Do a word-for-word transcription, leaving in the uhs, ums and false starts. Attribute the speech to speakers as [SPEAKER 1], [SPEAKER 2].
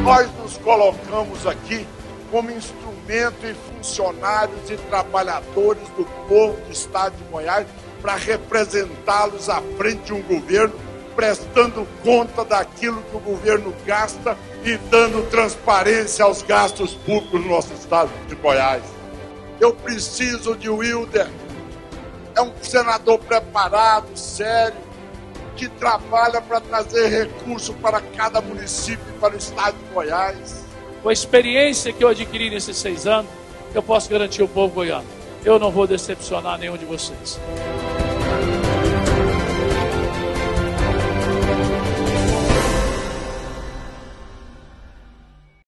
[SPEAKER 1] Nós nos colocamos aqui como instrumento e funcionários e trabalhadores do povo do estado de Goiás para representá-los à frente de um governo, prestando conta daquilo que o governo gasta e dando transparência aos gastos públicos no nosso estado de Goiás. Eu preciso de Wilder, é um senador preparado, sério, que trabalha para trazer recursos para cada município e para o estado de Goiás.
[SPEAKER 2] Com a experiência que eu adquiri nesses seis anos, eu posso garantir ao povo goiano, eu não vou decepcionar nenhum de vocês.